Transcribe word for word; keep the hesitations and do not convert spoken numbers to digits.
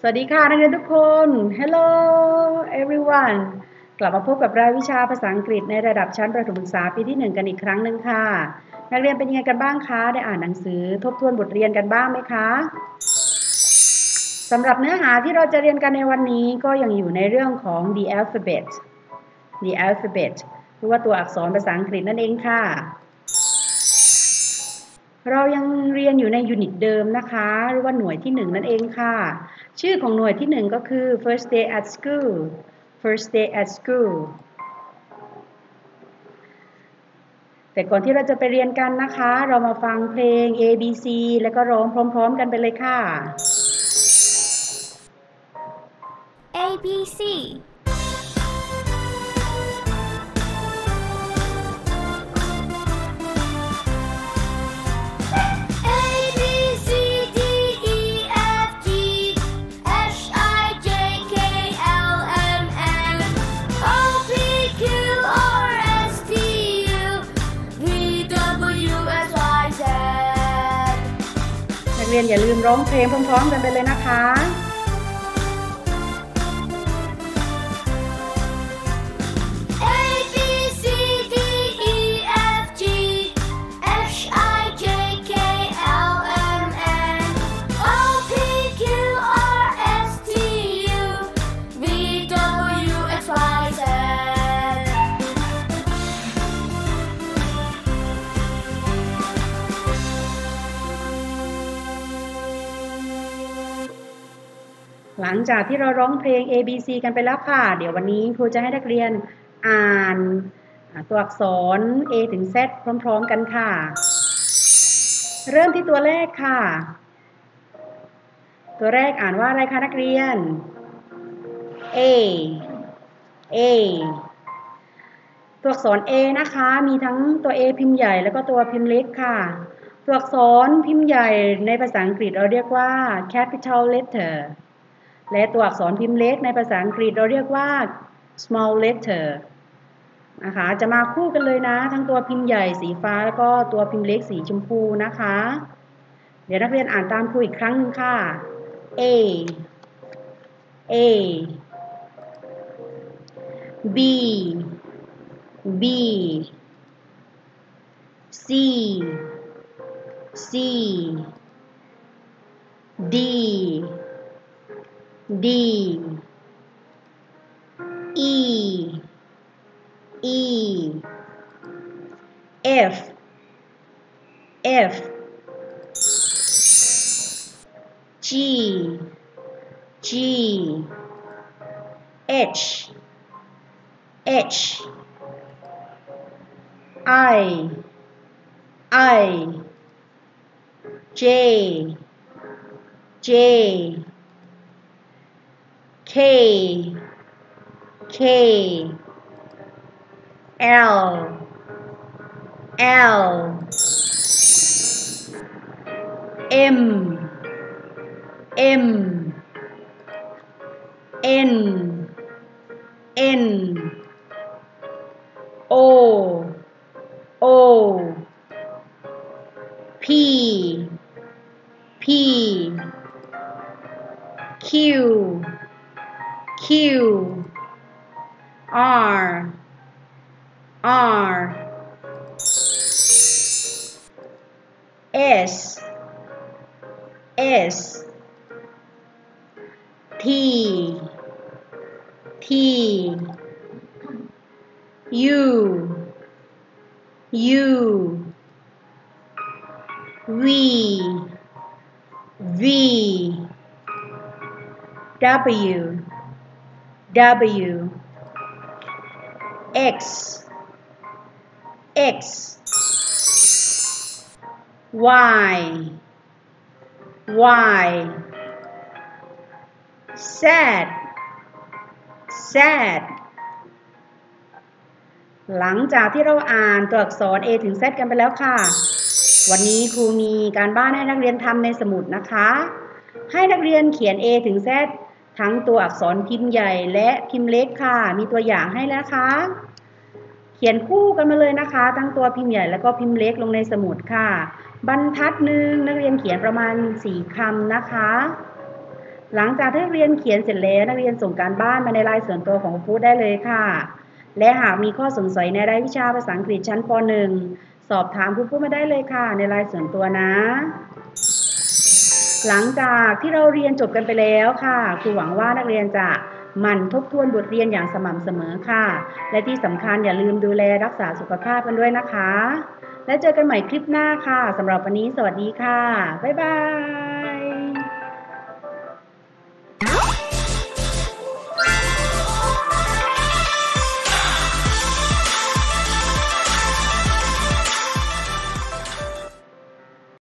วัสดีค่ะนักเรียนทุกคน Hello everyone กลับมาพบกับรายวิชาภาษาอังกฤษในระดับชั้นประถมศึกษาปีที่หนึ่งกันอีกครั้งหนึ่งค่ะนักเรียนเป็นยังไงกันบ้างคะได้อ่านหนังสือทบทวนบทเรียนกันบ้างไหมคะสำหรับเนื้อหาที่เราจะเรียนกันในวันนี้ก็ยังอยู่ในเรื่องของ the alphabet the alphabet หรือว่าตัวอักษรภาษาอังกฤษนั่นเองค่ะเรายังเรียนอยู่ในยูนิตเดิมนะคะหรือว่าหน่วยที่หนึ่งนั่นเองค่ะชื่อของหน่วยที่หนึ่งก็คือ first day at school first day at school แต่ก่อนที่เราจะไปเรียนกันนะคะเรามาฟังเพลง A B C แล้วก็ร้องพร้อมๆกันไปเลยค่ะ A B C เรียนอย่าลืมร้องเพลงพร้อมๆกันไปเลยนะคะ A B C D E F G H I J K L M N O P Q R S T U V W X Y Z หลังจากที่เราร้องเพลง A B C กันไปแล้วค่ะเดี๋ยววันนี้ครูจะให้นักเรียนอ่านตัวอักษร A ถึง Z พร้อมๆกันค่ะเริ่มที่ตัวแรกค่ะตัวแรกอ่านว่าอะไรคะนักเรียน A A ตัวอักษร A นะคะมีทั้งตัว A พิมพ์ใหญ่แล้วก็ตัวพิมพ์เล็กค่ะตัวอักษรพิมพ์ใหญ่ในภาษาอังกฤษเราเรียกว่า capital letter และตัวอักษรพิมพ์เล็กในภาษาอังกฤษเราเรียกว่า small letter นะคะจะมาคู่กันเลยนะทั้งตัวพิมพ์ใหญ่สีฟ้าแล้วก็ตัวพิมพ์เล็กสีชมพูนะคะเดี๋ยวนักเรียนอ่านตามครูอีกครั้งหนึ่งค่ะ A A B B C C D D E E F F G G H H I I J J K K L L M M N N O O P P Q Q R R S S T T U U V V W W X X Y Y Z Z หลังจากที่เราอ่านตัวอักษร A ถึง Z กันไปแล้วค่ะวันนี้ครูมีการบ้านให้นักเรียนทำในสมุดนะคะให้นักเรียนเขียน A ถึง Z ทั้งตัวอักษรพิมพ์ใหญ่และพิมพ์เล็กค่ะมีตัวอย่างให้แล้วนะคะเขียนคู่กันมาเลยนะคะทั้งตัวพิมพ์ใหญ่แล้วก็พิมพ์เล็กลงในสมุดค่ะบรรทัดหนึ่งนักเรียนเขียนประมาณสี่คำนะคะหลังจากที่นักเรียนเขียนเสร็จแล้วนักเรียนส่งการบ้านมาในไลน์ส่วนตัวของครูได้เลยค่ะและหากมีข้อสงสัยในรายวิชาภาษาอังกฤษชั้นป หนึ่ง สอบถามครูปุ้มมาได้เลยค่ะในไลน์ส่วนตัวนะหลังจากที่เราเรียนจบกันไปแล้วค่ะครูหวังว่านักเรียนจะหมั่นทบทวนบทเรียนอย่างสม่ำเสมอค่ะและที่สำคัญอย่าลืมดูแลรักษาสุขภาพกันด้วยนะคะและเจอกันใหม่คลิปหน้าค่ะสำหรับวันนี้สวัสดีค่ะบ๊ายบาย